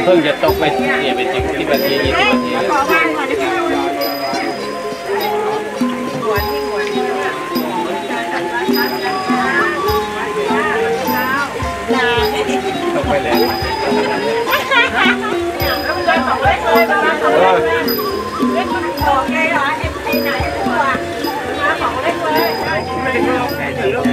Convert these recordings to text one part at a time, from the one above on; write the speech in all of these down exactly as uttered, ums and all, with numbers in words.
พิ่งจะตกไปเนี่ยเป็นสิบสิบนาทียี่สิบนาทีขอบ้านก่อนนะคะหัวที่หัวที่ตกไปแล้วบอกไงเหรอไอ้ไหนตัวมาของเล็กเลยไม่ได้ลงแผนถือลง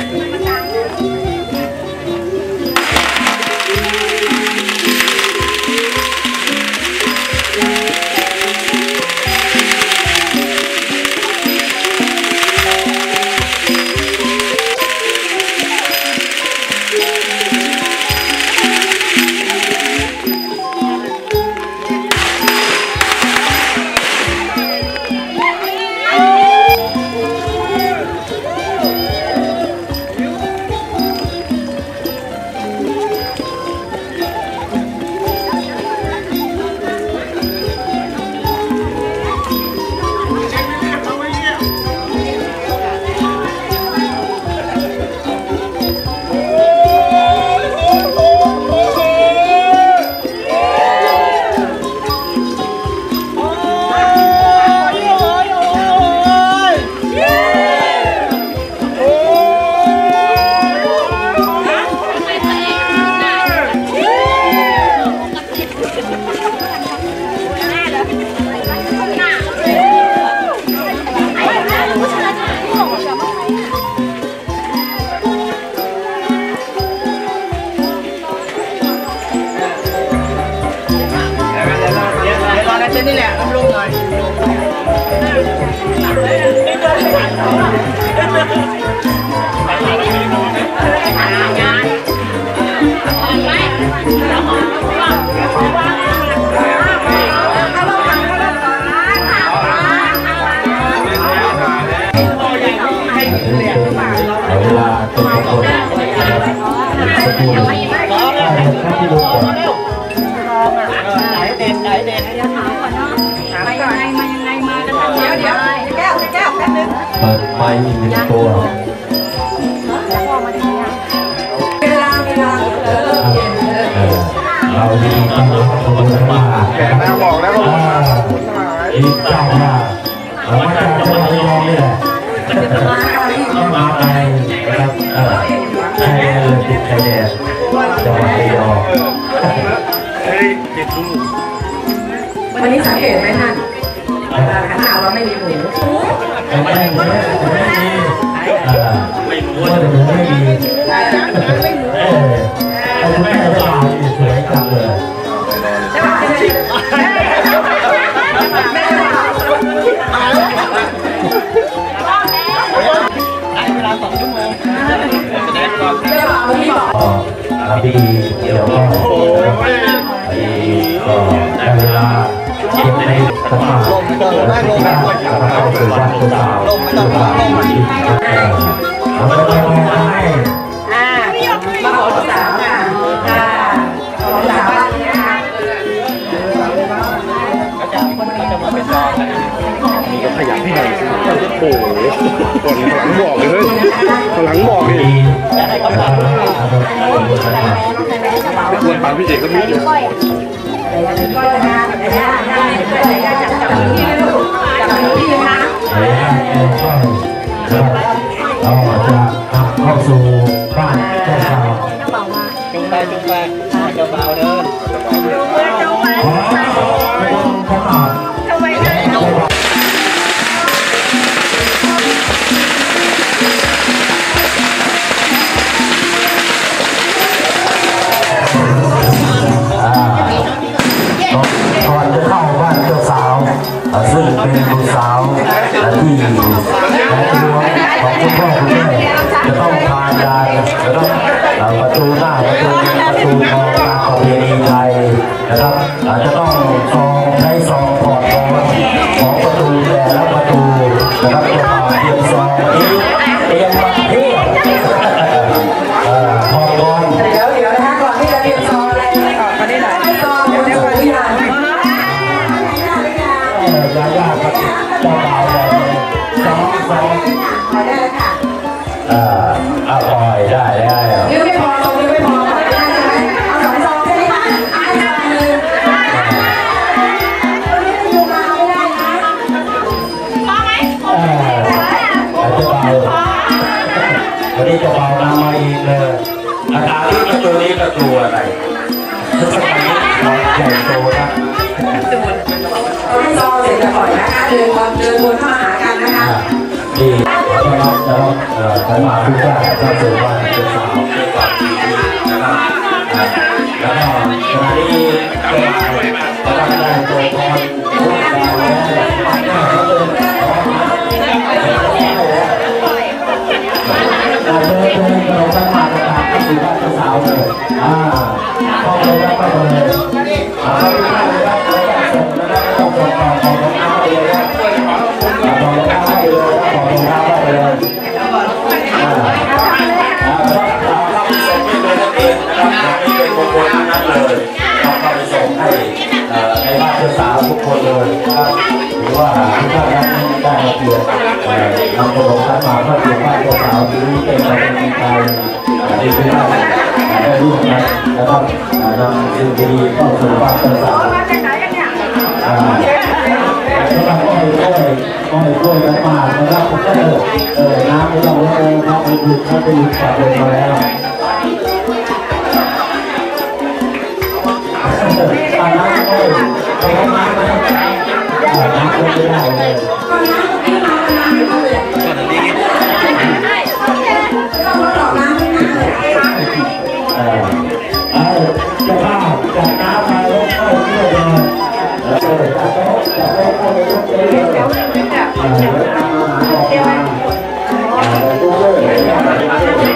นี่แหละลงหน่อยเวลาตัวคนไหนเด่นไหนเด่นมายังไงมายังไงมากันเดี๋ยวเดี๋ยวแก้วแก้วแป๊บนึงเปิดไฟหนึ่งตัวเวลาเวลาเราดีต้องรับคนมาแกน่าบอกแล้วว่าอีกเจ้าหน้าเราไม่จะจะมาลองนี่แหละต้องมาไปนะครับเออใช่เลยติดไข่แดงจังหวัดระยองเฮ้ยติดลูกวันนี้สังเกตไหมท่านขันหนาวเราไม่มีหมูไม่มีไม่มีไม่รู้ว่าจะไม่มีเออเอาคุณแม่ไปเอาสวยจังเลยใช่ไหมใช่ไหมแม่เวลาสองชั่วโมงแสดงก่อนไม่ได้บอกพี่บอกอาบีเดี๋ยวก็ไอ้ก็ได้เวลาเก็บในสภาพลมไม่ต้องได้ลมไม่ต้องเข้าสู่วันตัวสาวลมไม่ต้องลมเราไม่ต้องให้อ่ามาขอสาวค่ะค่ะขอสาวก็จะก็จะมาเป็นรองนี่ก็ขยันให้หน่อยสิโอ้โหก่อนหลังบอกเลยเฮ้ยหลังบอกเลยได้ก็ปังควรปังพี่เจก็มีอยู่ก็จะนะได้ได้ได้จับจับที่ลูกจับที่นะเราจะเข้าสู่บ้านเจ้าสาวจุงไปจุงไปเจ้าบ่าวเดินเจ้าบ่าวทำไมได้ก่อนจะเข้าบ้านเจ้าสาวเราให้ซองเสร็จจะปล่อยนะคะเดินเดินวนเข้ามาหากันนะคะดีแล้วก็แล้วเอ่อใครมาทุกท่านก็ถือว่าเป็นสาวเป็นก่อนปีนี้นะครับแล้วก็ขณะนี้ก็ก็ได้ตัวพรผู้การแล้วก็เลยเราเดินเดินเราจะมาประกาศก็ถือว่าเป็นสาวเลยอ่าเข้าเลยครับเข้าเลยเข้าเลยครับเข้าเลยครับส่งนะครับส่งต่อต่อต่อต่อเลยครับต่อเลยครับให้เลยครับต่อเลยครับให้เลยอ่าเราเข้าไปส่งให้เลยนั่นเองนะครับนี่เป็นมงคลนั้นเลยเราเข้าไปส่งให้ในบ้านเจ้าสาวทุกคนเลยครับหรือว่าทุกท่านนั้นได้เกียรตินำขนมท่านมาเพื่อเกียรติบ้านเจ้าสาวที่เป็นประเพณีไทยที่ทุกท่านได้ร่วมกันนะครับนำสิ่งดีๆเข้าสู่บ้านเจ้าสาวอ่าแล้วก็อ้อยกล้วยอ้อยกล้วยกันมานะครับผมก็เออน้ำไม่ต้องแล้วครับไปดูเขาไปดูขับลงมาแล้วอาน้ำอ้อยเอาน้ำไหมอาน้ำก็ไม่ได้เลยก็น้ำไม่มาน้ำไม่มาเลยก็นั่นดีต้องมาหลอกน้ำไม่มาเลยเออเออจะพาจากน้ำมาแล้วก็เรื่อยเลยเออจากโต๊ะจากโต๊ะก็เลยต้องเรื่อยเลยเออน้ำมาหาหลอกมาเออดูเลยเออไม่ได้ไม่ได้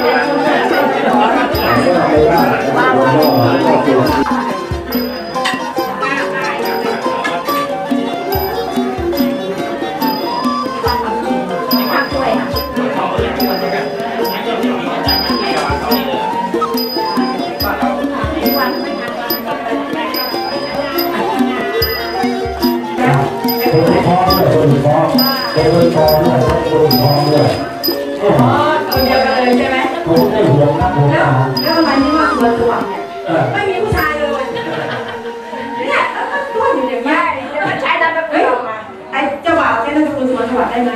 คนทองเลยคนทองเลยคนเดียวกันเลยใช่ไหมคนได้หัวนะหัวแล้วแล้วทำไมนี่ว่าตัวตัวเนี่ยไม่มีผู้ชายเลยเนี่ยตัวอยู่อย่างนี้ใช้ได้แบบเฮ้ยไอ้เจ้าบ่าวแค่นั้นคุณสวนสวัสดิ์ได้ไหม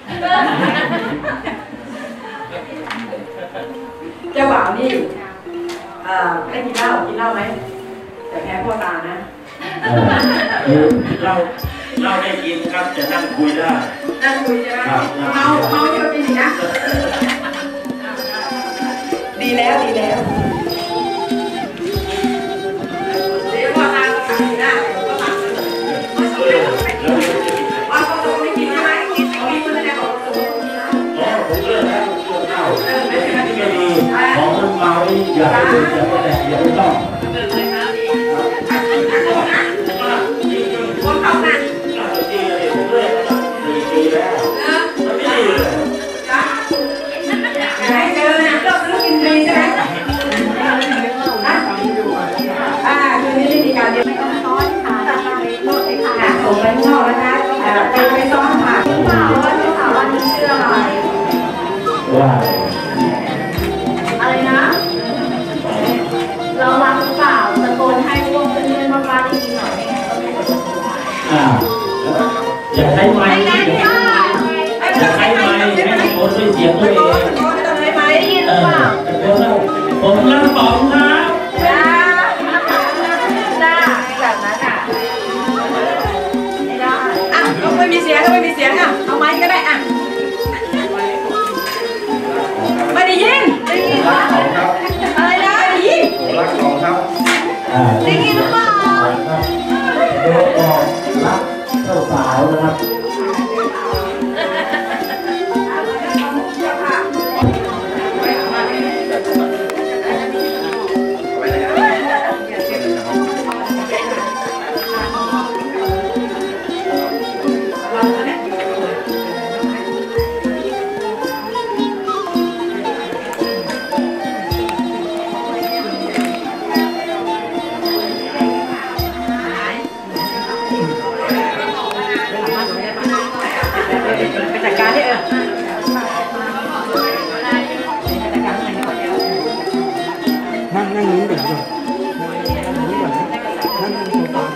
เจ้าบ่าวนี่ได้กินเหล้ากินเหล้าไหมแต่แพ้พ่อตานะเราเราได้ยินครับจะนั่งคุยได้นั่งคุยใช่ไหมเมาเมาที่เราเป็นอย่างนี้นะดีแล้วดีแล้วเดี๋ยวพอทานก็ทานได้ก็ทานเลยไม่สมเลยว่าผสมไม่กินใช่ไหมกินไม่กินไม่ได้บอกผสมกินนะอ๋อผมเลิกแล้วผมเลิกแล้วไม่ดีไม่ดีของมันเมาอย่าไปดื่มอย่าไปแดกอย่าไปต้องคนเขาหนักดีเลยผมเลิกแล้วดีดีแล้วมันไม่ดีเลยไหนเจอเนี่ยเราซื้อกินฟรีใช่ไหมอ่าคือนี่วิธีการเดียวไม่ต้องซ้อนค่ะส่งไปข้างนอกนะคะไปไปซ้อนค่ะที่ข่าวว่าที่ข่าวว่านี่เชื่ออะไรว่าอะไรนะเรารักหรือเปล่าตะโกนให้พวกเพื่อนๆบ้านๆได้ยินหน่อยอ่าอย่าใช้ไม้อย่าใช้ไม้อย่าใช้ไม้ให้คนได้เสียงตัวเองได้ยินหรือเปล่าผมรักป๋องครับจ้าจ้าแบบนั้นอ่ะไม่ได้อ่ะก็ไม่มีเสียงก็ไม่มีเสียงอ่ะเอาไม้ก็ได้อ่ะไม่ได้ยินได้ยินว่าอะไรนะได้ยินรักของครับได้ยินหรือเปล่าเดี๋ยวบอกรักเจ้าสาวนะครับนั่งนั่งนี้เดี๋ยวก่อนนั่งนี้ก่อนนั่งนั่งโซฟา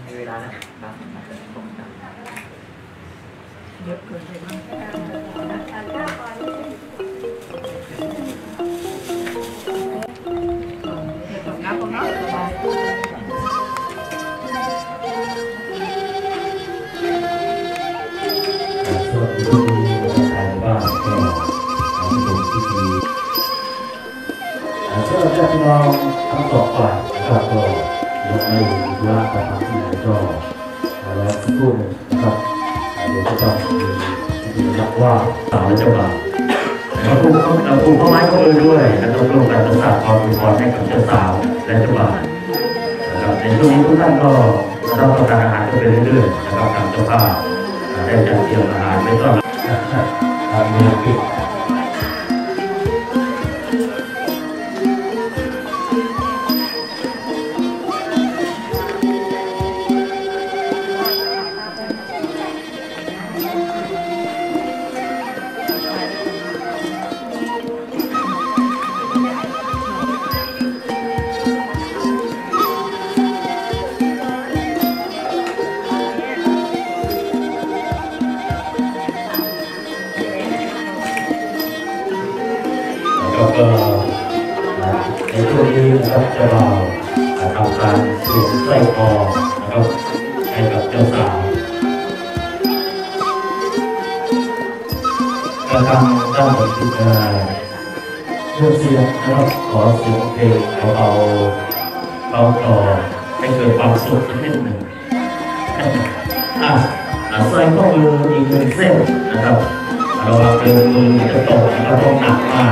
มีเวลาแล้วครับเยอะเกินไปมั้งน้ำตรงนั้นส่วนที่ทางบ้านก็เป็นพิธีสำหรับญาติพี่น้องทั้งสองฝ่ายนะครับก็ยกให้ว่าประธานที่ไหนก็แล้วสักครู่หนึ่งนะครับเดี๋ยวจะต้องมีพิธีรับว่าสาวจะมาเราปลูกเราปลูกข้าวไม้ข้าวมือด้วยและต้องร่วมกันประสานความเป็นพรให้กับเจ้าสาวและเจ้าบ่าวนะครับในช่วงนี้ทุกท่านก็รับประทานอาหารกันไปเรื่อยๆนะครับทางเจ้าภาพได้จัดเตรียมอาหารไม่ต้องทำเนื้อปิดแล้วก็ในช่วงนี้นะครับจะเราทำการสวมใส่คอนะครับให้กับเจ้าสาวกระทำด้านบนที่เรื่องเสียงนะครับขอเสียงเพลงเบาๆเบาต่อให้เกิดความสุขนิดหนึ่งอ่ะใส่ข้อมืออีกหนึ่งเส้นนะครับเราวางเป็นมือจะตกนะครับต้องหนักมาก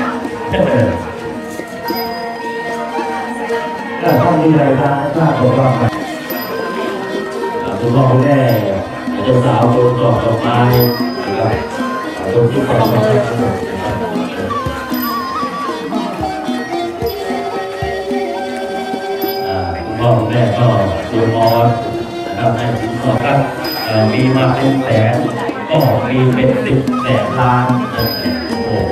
ถ้าต้องมีอะไรบ้างถ้าบอกว่าคุณพ่อคุณแม่เจ้าสาวโดนดอกดอกไม้นะครับโดนที่ของมาคุณพ่อคุณแม่ก็ดูมอสนะครับให้ถึงสองครับมีมาเป็นแสนก็มีเป็นสิบแสนล้านโอ้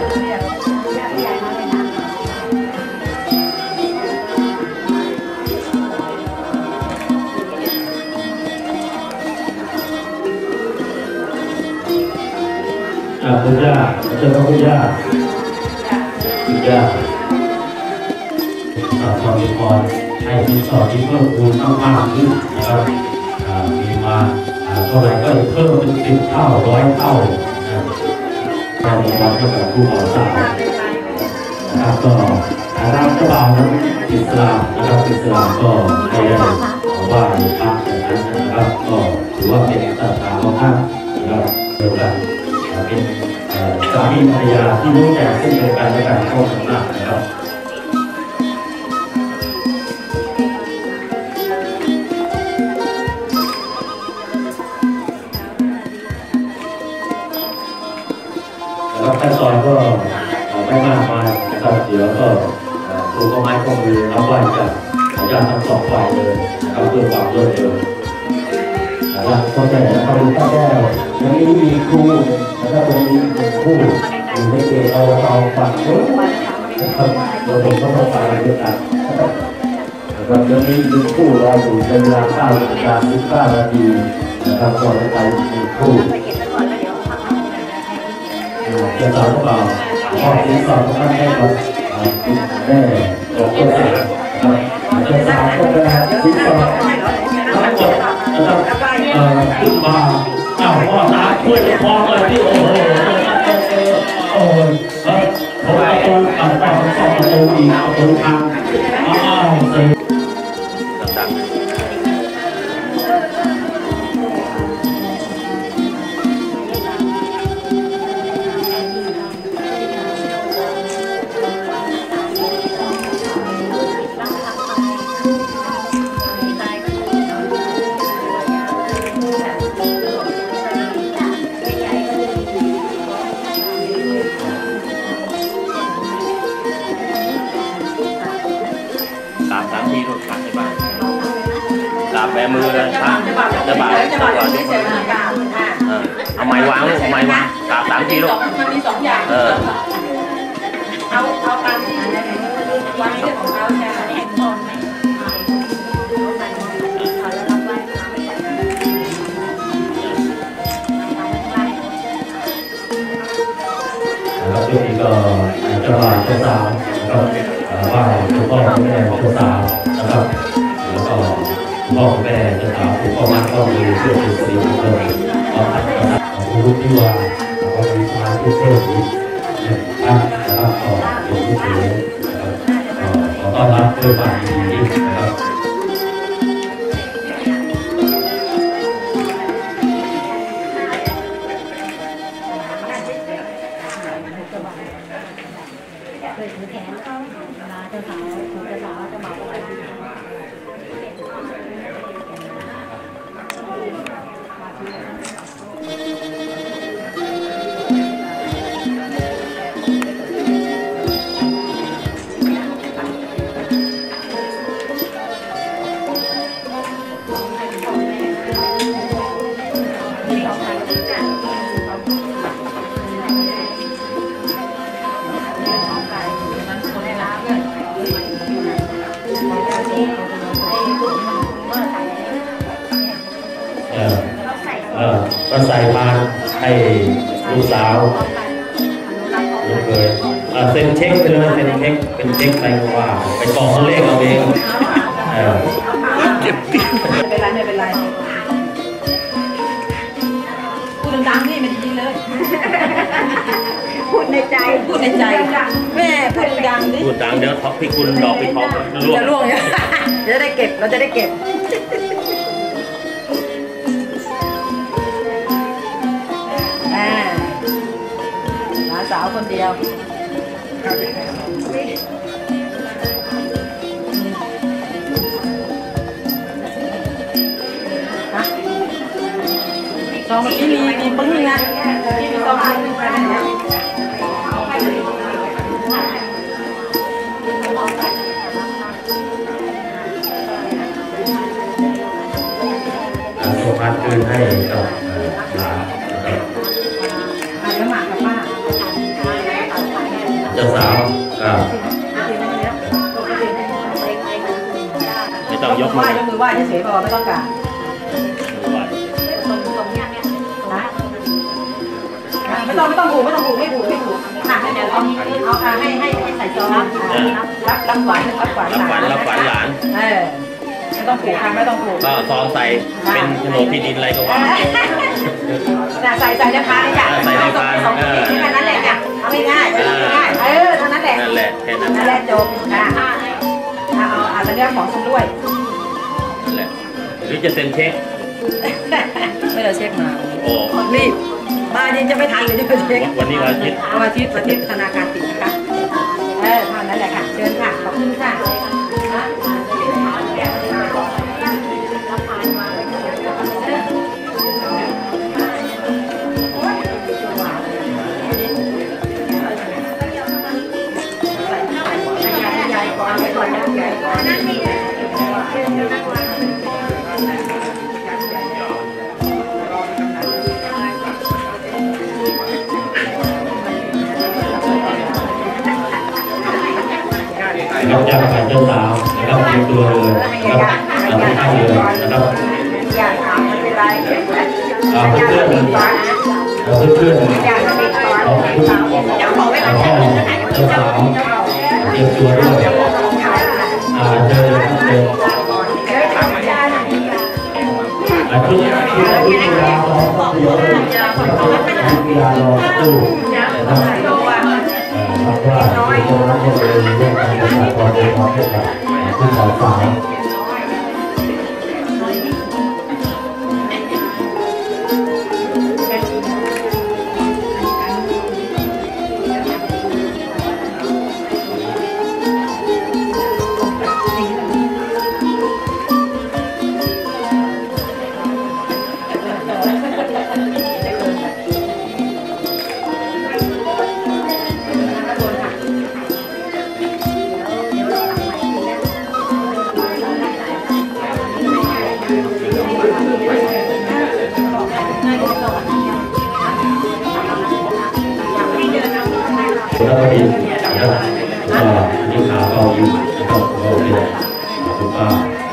คุณย่าเจ้าคุณย่าคุณย่าสอนความมีพรให้มีสอนที่เพิ่มพูนมากขึ้นนะครับมีมาเท่าไหร่ก็เพิ่มเป็นสิบเท่าร้อยเท่าการมีความกับผู้ขอสาวนะครับก็ทางเจ้าบ่าวนั้นอิสลามนะครับอิสลามก็ไม่ได้ว่าในภาคนั้นนะครับก็ถือว่าเป็นศาสนาของท่านนะครับเดียวกันเป็นสามีภรรยาที่รู้จักซึ่งเป็นการและการเข้าถึงหนักนะครับแล้วขั้นตอนก็ไม่มากมายนะครับเดี๋ยวก็ปลูกต้นไม้ข้อมือรับไหว้กันญาติทั้งสองฝ่ายเลยนะครับเพื่อความรวดเร็วนะครับพ่อแม่พระบุตรแก้วยังมีมีครูนะครับตรงนี้คู่อยู่ในเกณฑ์เอาเอาฝักเยอะนะครับเราเองก็ต้องไปด้วยกันนะครับยังมีหนึ่งคู่รออยู่เป็นเวลาเก้านาฬิกาสิบเก้านาทีนะครับก่อนจะไปมีคู่จะสาวเปล่าพ่อที่สอนท่านให้กับแม่ของตัวเองจะสาวก็เป็นที่สอนทั้งหมดนะครับขึ้นมาเจ้าพ่อตาช่วยพ่อเลยที่โอ้โหโอ้โหผมประตูต่างต่างสองประตูอีกประตูทางอ้าวเสียแบมือเลยครับจะบ่าวจะบ่าวไม่ใช่มือกราบเอาไม้วางลูกเอาไม้วางกราบสามทีลูกมันมีสองอย่างเออเอาเอาตามที่วางเรื่องของเราใช่ไหมก็เจ้าบ่าวเจ้าสาวนะครับไหว้เจ้าพ่อแม่เจ้าสาวนะครับแล้วก็พ่อแม่เจ้าสาวผู้พ่อมาก็มีเพื่อนเป็นสิริมงคลเอาอัดนะครับผู้รู้ที่ว่าเรามีสมาธิเพิ่มอีกนะครับนะครับต่อหลวงปู่เสือนะครับขอต้อนรับด้วยความยินดีนะครับก็ใส่พานให้ลูกสาวลูกเคยเซ็นเช็คไปเลยเซ็นเช็คเป็นเช็คไปว่าไปกรอกเลขเอาเองเจ็บตีไม่เป็นไรไม่เป็นไรพูดดังๆนี่มันดีเลยพูดในใจพูดในใจแม่พูดดังดิพูดดังเดี๋ยวท็อปพี่คุณดอกพี่ท็อปจะล่วงจะได้เก็บเราจะได้เก็บสาวคนเดียวซองนี้มีมีปึ้งนะมีซองนึงนะส่งพันคืนให้กับหลานแล้วหมากกับป้าเจ้าสาวไม่ต้องยกมือยกมือไหว้เฉยๆพอไม่ต้องการไม่ต้องไม่ต้องผูกไม่ต้องผูกไม่ผูกไม่ผูกค่ะให้เดี๋ยวเอาเอาค่ะให้ให้ให้ใส่ซองรับรับรับหวานรับหวานหลานรับหวานหลานเออไม่ต้องผูกค่ะไม่ต้องผูกก็ซองใส่เป็นโฉนดที่ดินอะไรก็ว่าใส่ใส่ในพานเลยจ้ะใส่ในพานแค่นั้นแหละจ้ะเอาง่ายๆง่ายเออเท่านั้นแหละนั่นแหละแค่นั้นนั่นแหละจบค่ะเอาเอาเรื่องของฉันด้วยนั่นแหละหรือจะเซ็นเช็คไม่ได้เช็คมาโอ้รีบมาเย็นจะไม่ทันเลยจะไปเช็ควันนี้วันอาทิตย์วันอาทิตย์วันอาทิตย์ธนาคารปิดนะคะเออเท่านั้นแหละค่ะเชิญค่ะขอบคุณค่ะเราจะผ่านเจ้าสาวนะครับเตรียมตัวเลยนะครับเราไม่ให้เลยนะครับเพื่อนเพื่อนเพื่อนเราเพื่อนเราคุณเราพ่อเจ้าสาวเตรียมตัวด้วยอ่าเจอเจอชุดชุดชุดกีฬาเราต้องเยอะชุดกีฬาเราตู้นะครับรับว่าจะรับเงินเรื่องการประชากรโดยเฉพาะผู้สาวสาวแล้วก็ดีนะครับก็นิ้วขาเบาอยู่นะครับก็เป็นคุณป้า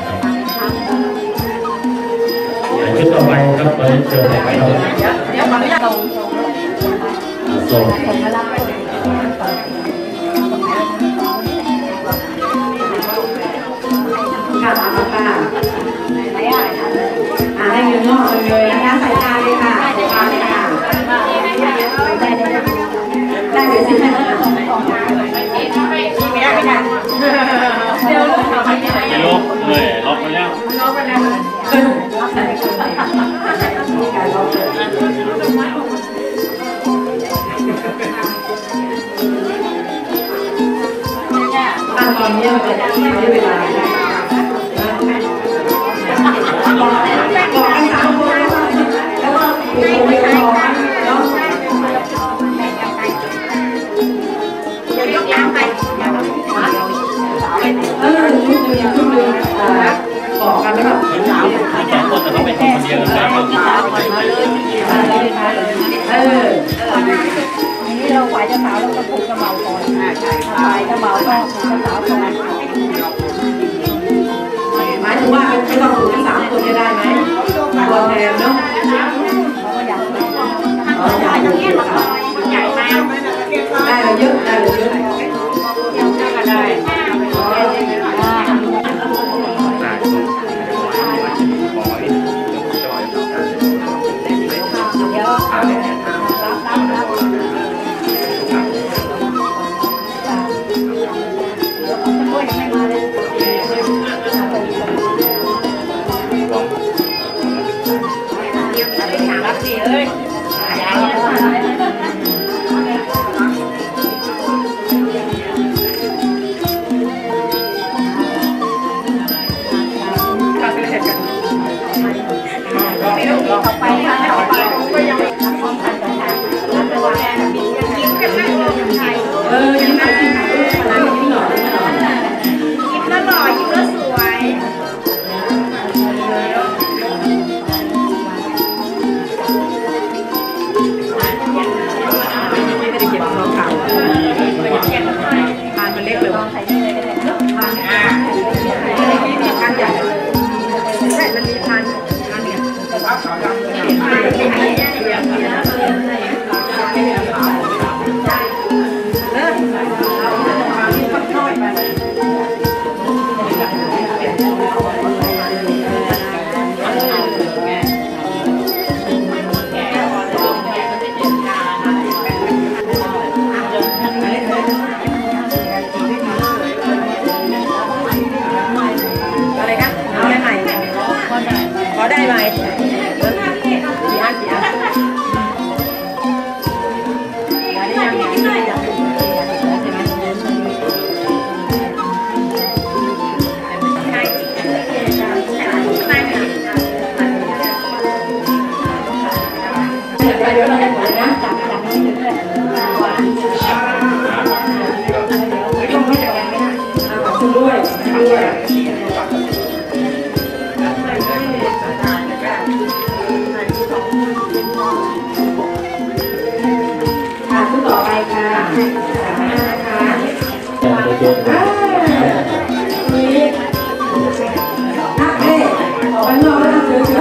ชุดต่อไปครับไปเชิญไปครับเดี๋ยวขออนุญาตส่งส่งค่ะค่ะอ่าให้ยืนนอกเลยนะคะใส่ตาเลยค่ะใส่ตาเลยค่ะได้เลยสิค่ะเดี๋ยวลูกทำให้ได้ไม่ลบเลยล็อกไปแล้วล็อกไปแล้วการล็อกเลยอ่าตอนนี้เราจะใช้เวลาบอกบอกกันสามคนแล้วก็มีคนเดียวพอเนาะเดี๋ยวยกล้างไปเออชุดหนึ่งชุดหนึ่งบอกกันแล้วแบบสาวสองคนแต่เขาเป็นคนเดียวกันแล้วเอออันนี้เราไหวจะสาวเราก็ผูกกระเป๋าก่อนไหวกระเป๋าก็ผูกกระเป๋าก่อนหมายถึงว่าไม่ต้องถูกทั้งสามคนจะได้ไหมตัวแทนเนาะเขาก็อยากได้อ๋ออยากอยู่ค่ะได้เราเยอะได้เราเยอะได้เดี๋ยวรับรับรับเดี๋ยวเขาจะช่วยยังไม่มาเลยรับสิเอ้ยต่อไปค่ะต่อไปก็ยังรับความทันกันค่ะรับไปว่ายิ้มกันนั่งลงไทยเออยิ้มหน่อยยิ้มหน่อยยิ้มหน่อยยิ้มหน่อยยิ้มแล้วหล่อยิ้มแล้วสวยไม่ได้เก็บของขาวทานมันเล็กเลยทานอ่าทานใหญ่ใช่มันมีทานทานเนี่ยอะไรคะเอาอะไรใหม่ขอได้ไหมกี่อันกี่อันเดี๋ยวเราจะถ่ายนะจับจับมือด้วยต้องไม่จับยังไม่ได้คุณด้วยด้วยค่ะคุณต่อไปค่ะนะคะนี่นักเล่ออกไปนอกแล้วเจอเจอ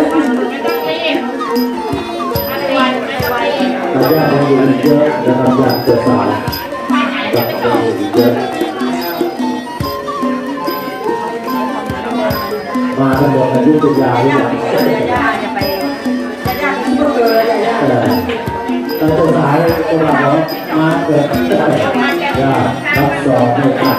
เราอยากจะอยู่เยอะนะครับอยากจะสาวกับเราเยอะมาทั้งหมดอายุเป็นยาหรือยังเราจะสายตัวเรามาเกิดยารับสอบไม่ขาด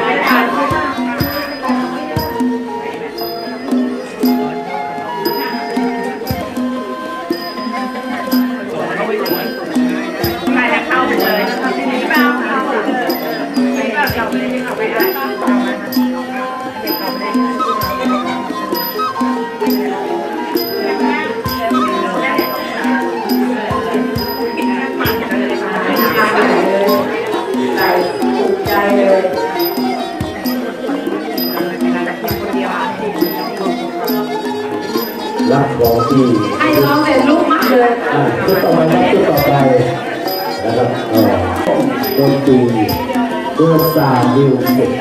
รับของที่ให้น้องเสร็จลูกมัดเลยชุดต่อไปชุดต่อไปนะครับดนตรีเพื่อสร้างมิวสิก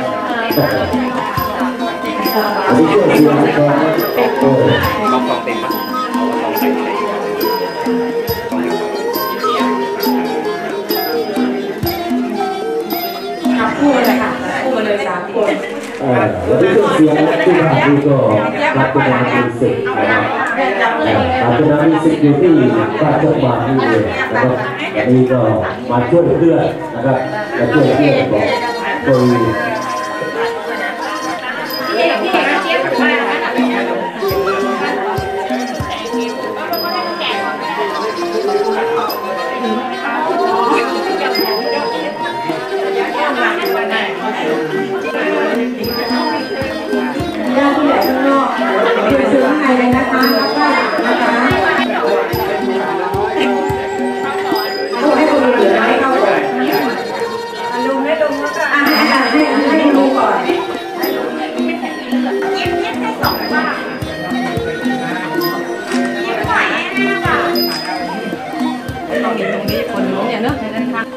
อันนี้ช่วยเสียงของโอ้ต้องฟังเต็มปะต้องใส่ใส่แล้วที่เสียงที่ทำนี่ก็รับเป็นงานมิวสิกนะครับรับเป็นงานมิวสิกอยู่ที่ราชบัณฑิตนี่นะครับอันนี้ก็มาช่วยเพื่อนนะครับมาช่วยเพื่อนบอกโดยญาติผู้ใหญ่ข้างนอกคือซื้อข้างในเลยนะคะแล้วก็นะคะเขาให้คนเหลือให้เข้าก่อนลุงให้ลุงแล้วก็อ่าให้ให้ลุงก่อนยิ้มยิ้มให้สองว่ายิ้มไหวแน่ค่ะเราเห็นตรงนี้คนรู้เนี่ยเนอะในนั้นค่ะ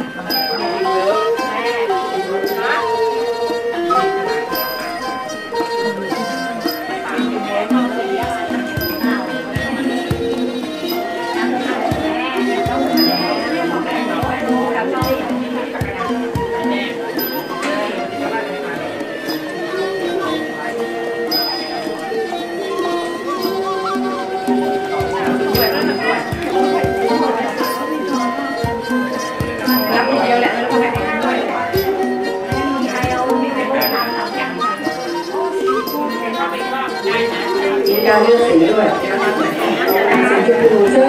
การเลือกสีด้วยสีชมพูซึ่ง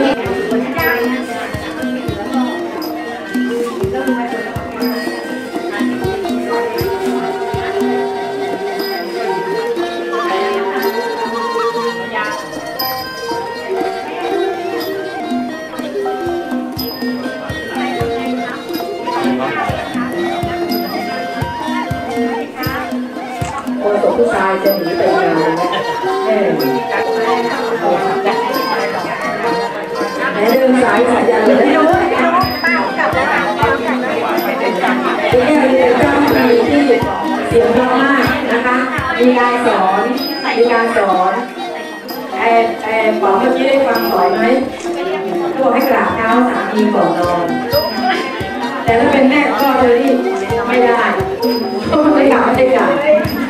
คนสองผู้ชายจะหนีไปงานเลยนะเออไหนเดินสายสายยันเลยพี่น้องพี่น้องป้ากลับแล้วกลับแล้วเป็นแค่เรียนเจ้าหน้าที่ที่เสียงเพราะมากนะคะมีการสอนมีการสอนไอ้ไอ้บอกเมื่อกี้ได้ฟังสอนไหมเขาบอกให้กราบเท้าสามีก่อนนอนแต่ถ้าเป็นแม่ก็เลยที่ไม่ได้ก็ไม่กลับไม่ได้กลับ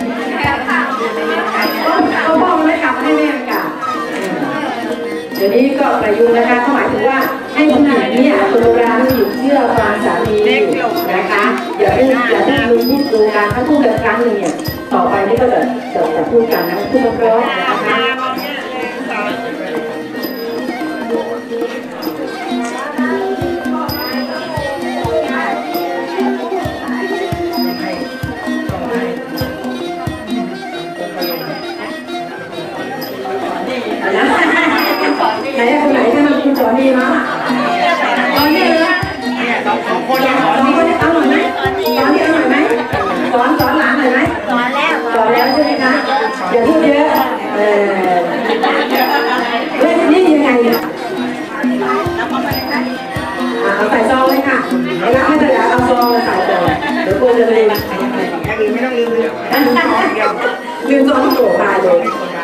เขาบอกไม่กลับให้แม่กลับเดี๋ยวนี้ก็ประยุกต์นะคะเขาหมายถึงว่าให้ผู้หญิงเนี่ยตัวร้านผู้หญิงเชื่อฟังสามีนะคะอย่าพูดอย่าพูดลืมพูดดูกันถ้าพูดกันครั้งหนึ่งเนี่ยต่อไปนี่ก็จะจะจะพูดกันนะพูดเพราะนะคะไหนคนไหนที่มันคุณสอนดีมั้งตอนนี้เลยสองคนสองคนเอาหน่อยไหมสอนที่เอาหน่อยไหมสอนสอนหลานหน่อยไหมสอนแล้วสอนแล้วใช่ไหมคะอย่าพูดเยอะเออเล่นนี่ยังไงเนี่ยเอาใส่ซองเลยค่ะไอ้รับไม่ได้เอาซองมาใส่ก่อนเดี๋ยวกลัวจะลืมไม่ต้องลืมลืมซองที่โกรธตายเลย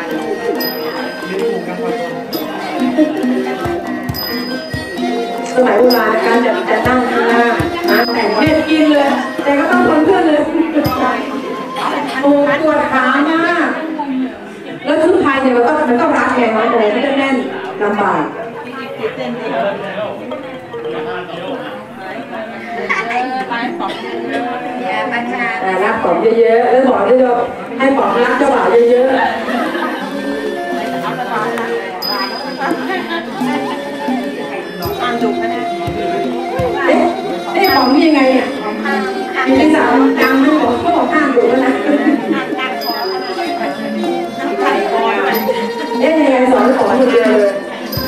สมัยโบราณการจะจะตั้งข้างหน้าแต่งเด็ดกินเลยแต่ก็ต้องทนเพื่อนเลยโอ้ปวดขามากแล้วชุดไทยเนี่ยมันก็มันก็รัดแขนน้องโอ้ไม่ได้แน่นลำบากแต่รักป๋องเยอะๆแล้วบอกด้วยว่าให้ป๋องรักเจ้าบ่าวเยอะๆเอ๊ะเอ๊ะของนี่ยังไงเนี่ยมีที่สามดังไม่บอกเขาบอกห้ามอยู่แล้วนะเอ๊ะยังไงสอนสอนอยู่เดียวเลย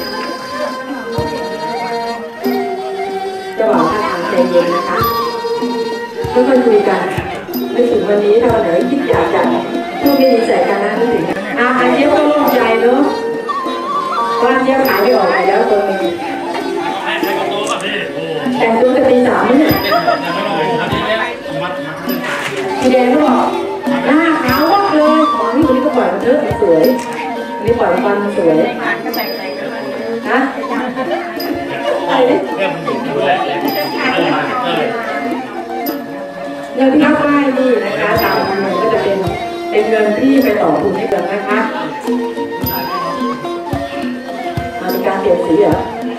จะบอกท่าทางใจเย็นนะคะค่อยๆคุยกันไม่ถึงวันนี้ถ้าวันไหนคิดอยากจะพูดดีๆใส่กันนะนึกถึงอาอาเจี๊ยบก็โล่งใจเนาะว่าเจี๊ยบขายไม่ออกไปแล้วตัวนี้แต่งตัวจะตีสามเนี่ยพี่แดงก็บอกหน้าขาววัดเลยของนี่คนนี้ก็ปล่อยมันเยอะสวยนี่ปล่อยฟันมันสวยนะอะไรเนี่ยเนี่ยที่เขาป้ายนี่นะคะตามมันก็จะเป็นเป็นเงินที่ไปต่อทุนให้เกิดนะคะมีการเปลี่ยนสีเหรอ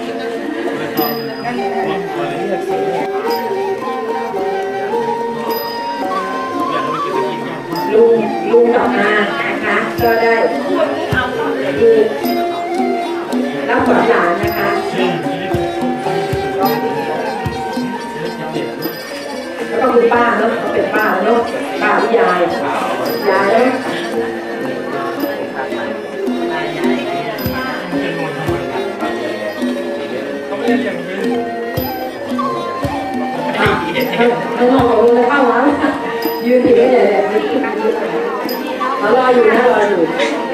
ลุงลุงกลับมานะคะก็ได้คือรับขวัญหลานนะคะแล้วก็คุณป้าเนาะเป็นป้าเนาะป้าหรือยายยายเนาะไม่ต้องบอกเลยเข้ามายืนถือเนี่ยเนี่ยเรารออยู่นะรออยู่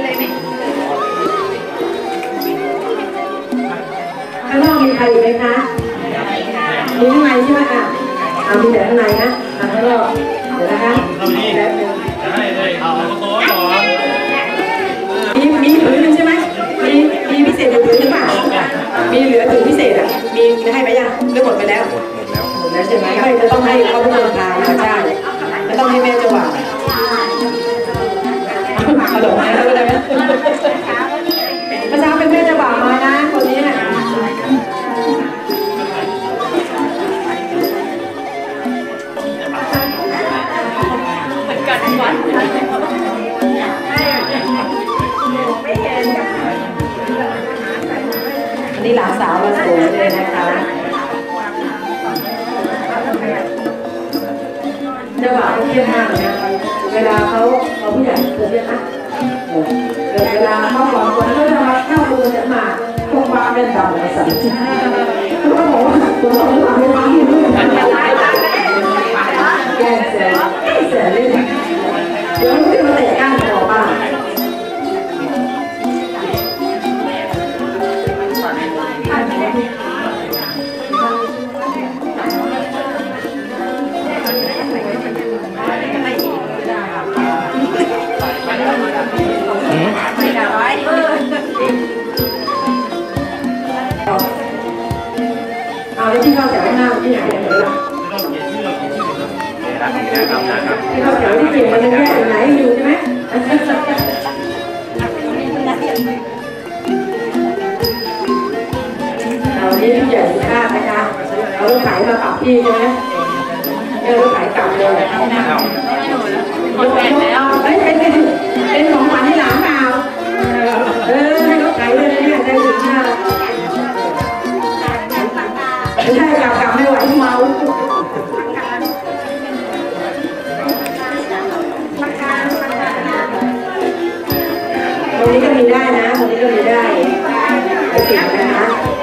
ข้างนอกมีใครอยู่ไหมคะมีข้างในใช่ไหมคะเอามีแต่ข้างในนะข้างนอกเดี๋ยวนะคะแป๊บนึงได้เลยเอาโต๊ะก่อนมีมีผืนหนึ่งใช่ไหมมีมีพิเศษอยู่ผืนหรือเปล่ามีเหลือถึงพิเศษอ่ะมีให้ไปยังหรือหมดไปแล้วหมดแล้วหมดแล้วใช่ไหมไม่จะต้องให้เขาเป็นคนทานนะใช่ไม่ต้องให้แม่จะหวานขนมนะรู้ได้ไหมพระเจ้าเป็นแม่จะหวานมานะคนนี้นะอันนี้หลานสาวมาสวยเลยนะคะเจ้าบ่าวเครียดมากเลยนะเวลาเขาเขาผู้ใหญ่เคยเรียกนะเวลาเขาสองคนเขาจะมาเข้าดูจะมาพวกบ้าเป็นดำมาสั่นเขาก็บอกว่าตัวสองคนไม่ฟังที่นู่นแย่เสียเสียเลยเดี๋ยวมันจะมาเตะก้านคอบ้างเอาไอ้ที่เข้าแถวหน้าที่ไหนเนี่ยเหรอที่เข้าแถวที่เก่งมันยังแยกไหนอยู่ใช่ไหมเอานี่ที่ใหญ่สุดค่านะคะเอารถไถมาปรับที่ใช่ไหมเอารถไถกลับเลยรถไถแล้วเฮ้ยเป็นเป็นของขวัญให้หลานเปล่าเออให้รถไถเลยเนี่ยได้ถึงห้าไม่ใช่กลับกลับไม่ไหวเมาตรงนี้ก็มีได้นะตรงนี้ก็มีได้ไปติดนะคะ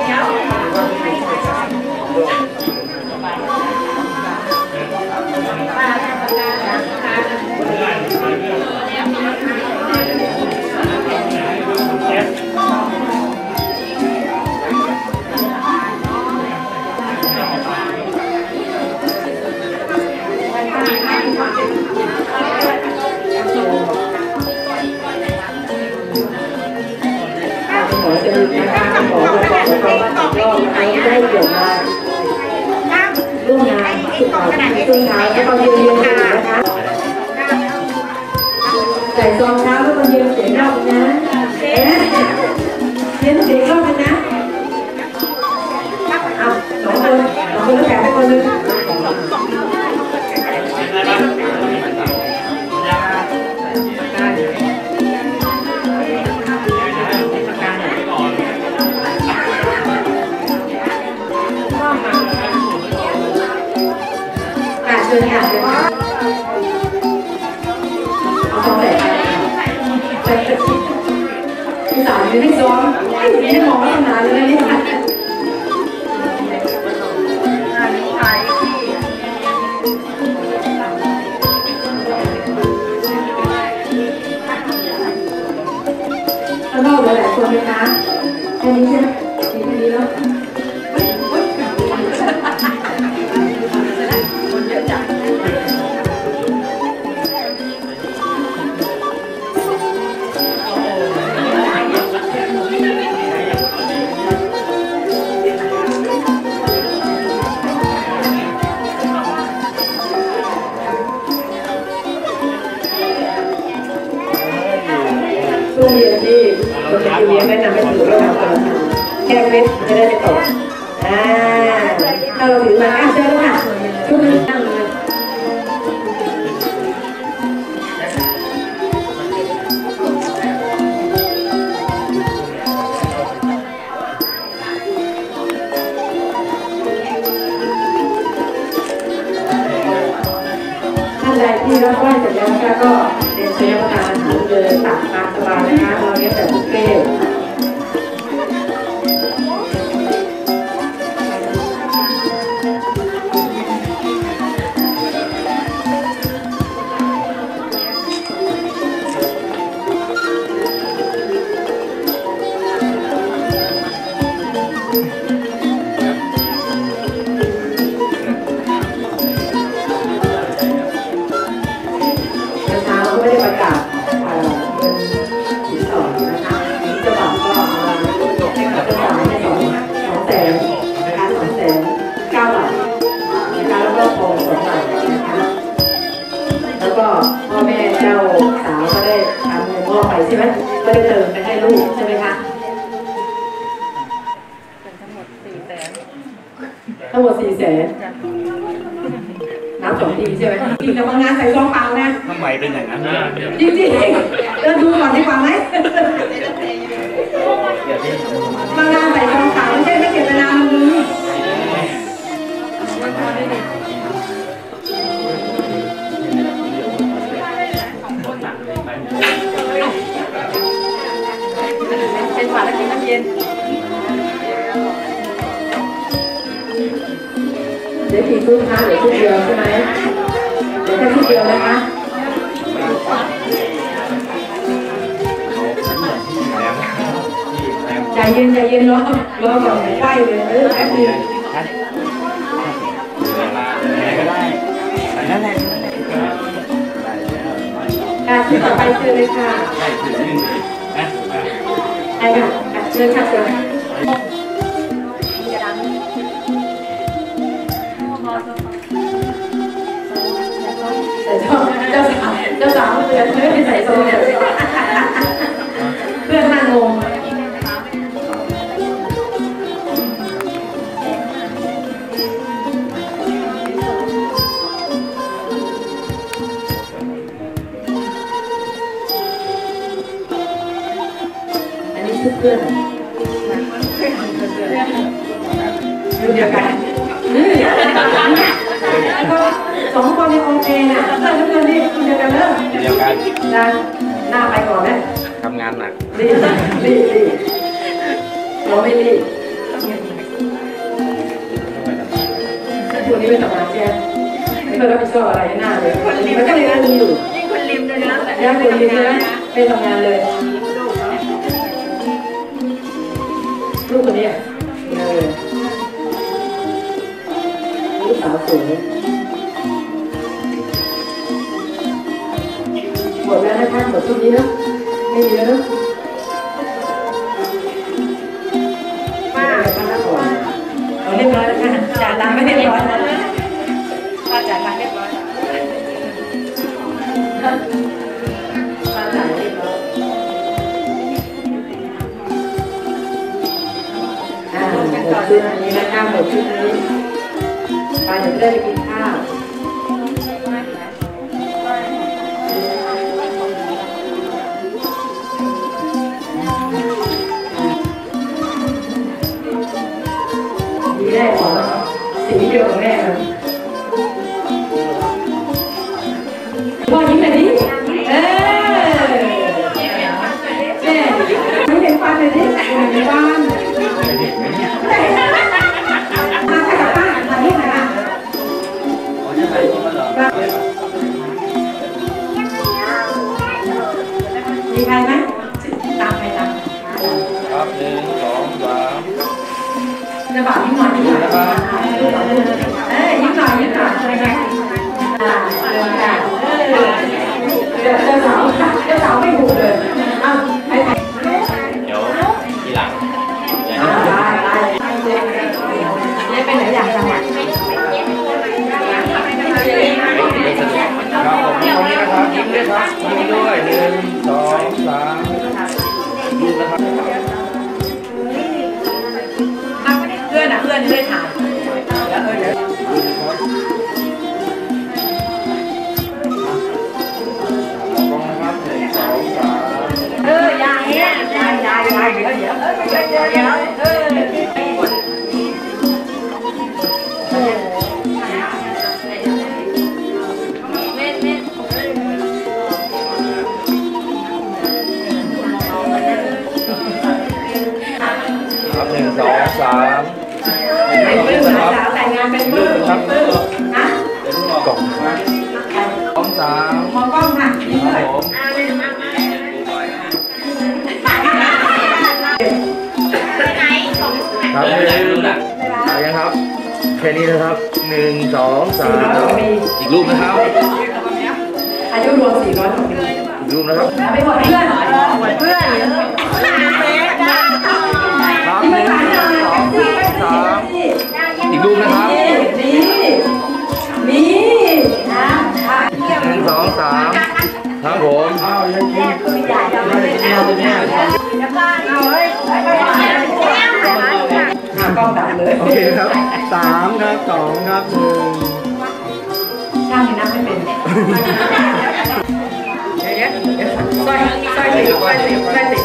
ขอจะมีนะคะขอจะขอจะขอมาติดรอบนะคะได้เกี่ยวมาร่วมงานสุดท้ายสุดท้ายแล้วก็ยืนยืนกันนะคะใส่ซองเท้าแล้วก็ยืนเสียงรอบนะเอ๊ะเสียงเสียงรอบนะเอาสองคนสองคนแล้วแถมไปคนนึงเชิญค่ะเอาของใส่ไปพี่สาวยืนให้ซ้อมไม่มองไม่นานเลยนี่ค่ะข้างนอกหลายคนไหมคะแค่นี้ใช่ไหมแค่นี้เนาะเลี้ยงแนะนำให้ถือระหว่างคนละมือแค่เม็ดจะได้ไม่ตกอ่าถ้าเราถือมาอ้าวเชิญค่ะชุดนี้ตั้งเลยท่านใดที่รับไหว้เสร็จแล้วนะคะก็เดินเชิญประทานอาหารเลยตักตามสบายนะคะเราเลี้ยงแบบบุฟเฟ่ต์ไม่ได้ประกาศเงินสินสอดนะคะเจ้าบ่าวก็เอาให้กับเจ้าสาวให้สองสองแสนนะคะสองแสนเก้าบาทนะคะแล้วก็ทองสองบาทนะคะแล้วก็พ่อแม่เจ้าสาวก็ได้ทำเงินงอกไปใช่ไหมก็ได้เติมไปให้ลูกใช่ไหมคะทั้งหมดสี่แสนทั้งหมดสี่แสนนับสองทีใช่ไหมจริงแต่บางงานใส่ซองเปล่านะทำไมเป็นอย่างนั้นจริงจริงเดินดูก่อนดีกว่าไหมบางงานใส่ซองเปล่าไม่ใช่ไม่เก็บเวลามันมือเป็นหวานแล้วกินน้ำเย็นเดี๋ยวกี่ชุดคะเดี๋ยวชุดเดียวใช่ไหมเดี๋ยวแค่ชุดเดียวนะคะใจเย็นใจเย็นรอรอก่อนไหวเลยเออแป๊บนึงค่ะชุดต่อไปเชิญเลยค่ะใช่ค่ะเชิญค่ะเชิญแต่เจ้าเจ้าสาวเจ้าสาวเพื่อนไม่ได้ใส่โซ่เนี่ยเพื่อนน่างงอันนี้ชุดเพื่อนชุดเดียวกันก็สองคนในโอเคนะเพื่อนเพื่อนนี่เดียวกันเนอะเดียวกันนะหน้าไปก่อนนะทำงานหนักรีบรีบรีบเราไม่รีบคุณนี่ไม่ทำงานใช่ไหมไม่เคยรับผิดชอบอะไรหน้าเลยมันก็เลยนั่งอยู่ยิ่งคนริมเลยนะยิ่งคนริมเลยนะไม่ทำงานเลยลูกคนนี้เออลูกสาวสวยหมดแล้วนะคะหมดชุดนี้นะไม่มีแล้วนะป้าป้าก่อนเอาเรียบร้อยแล้วค่ะจ่ายตังค์ไม่เรียบร้อยนะป้าจ่ายตังค์เรียบร้อยป้าจ่ายเรียบร้อยอ่าหมดชุดนี้นะคะหมดชุดนี้ป้าจะได้ไปกินข้าวแม่ของสีเดียวกับแม่เลยพ่อยิ้มเลยดิเออแม่ไม่เห็นฟันเลยดิเห็นฟันมาใครกับป้ามาที่ไหนอ่ะมีใครไหมตามใครตามครับหนึ่งสองสามจะบอกยิ้มหน่อยยิ้มหน่อยเอ้ยยิ้มหน่อยยิ้มหน่อยอ่าเดินค่ะเจ้าสาวเจ้าสาวไม่ถูกเลยอ้าวใครเดี๋ยวทีหลังอ่าไปไปเนี่ยไปไหนอย่างจังหวัดครับผมยิ้มนะครับยิ้มด้วยครับยิ้มด้วยหนึ่งสองสามดูนะครับครับหนึ่งสองสามเป็นเพื่อนสาวแต่งงานเป็นเพื่อนครับนะเป็นกล่องสองสามมองกล้องค่ะนี่คเลรับยผมไหนสองครับเรื่องน่ะเอายังครับแค่นี้นะครับหนึ่งสองสามอีกรูปนะครับอายุรวมสี่ร้อยกว่าปีอีกรูปนะครับไปหมดเพื่อนเพื่อนครับนี่หไม่นึ่งผ่านสเลองยสามอีกรูปนะครับนี่นี่นะค่ะหนึ่งสองสามครับผมเอาเลยกล้องดับเลยโอเคครับสามครับสองครับหนึ่งช่างนี่นับไม่เป็นเดี๋ยวเดี๋ยวสร้อยสร้อยติดสร้อยติดสร้อยติด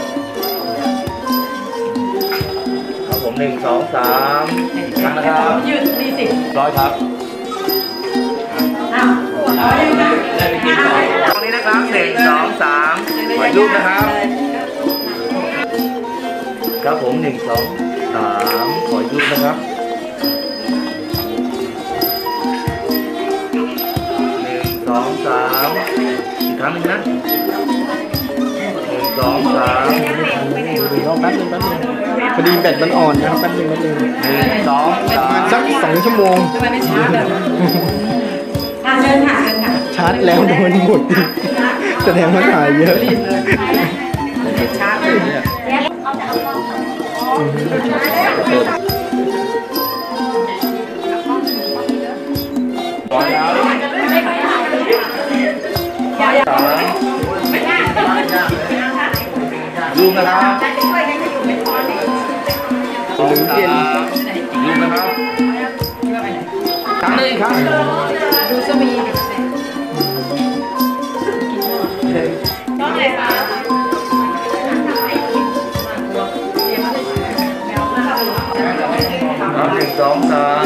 ครับผมหนึ่งสองสามอีกครั้งนะครับยืดสี่สิบร้อยครับอ้าวขอยังนะได้ไปกินต่อตรงนี้นะครับหนึ่งสองสามขอรูปนะครับครับผมหนึ่งสองสามขอรูปนะครับหนึ่งสองสามอีกครั้งหนึงนะหนึ่งสองสามรอแป๊บนึงแป๊บนึงพอดีแบตมันอ่อนนะครับแป๊บนึงแป๊บนึงหนึ่งสองสามสักสองชั่วโมงทำไมไม่ชาร์จเลยอ่ะเชิญค่ะเชิญค่ะชาร์จแล้วมันหมดแสดงว่าถ่ายเยอะชาร์จเลยร้อยแล้วสามรูปนะครับสองสามรูปนะครับครั้งหนึ่งครับดูสมีต้องไหนคะครับหนึ่งสองสาม